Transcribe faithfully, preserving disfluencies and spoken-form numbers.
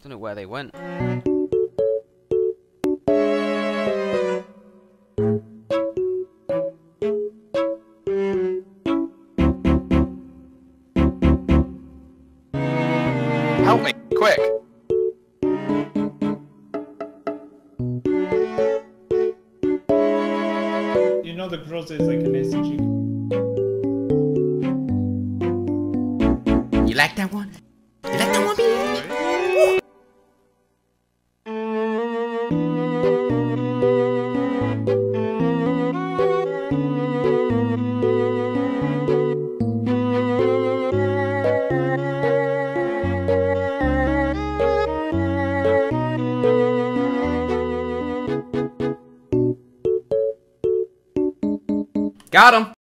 Don't know where they went. Help me, quick! You know the growth is like an S C G. You like that one? You like that one, baby? Got him!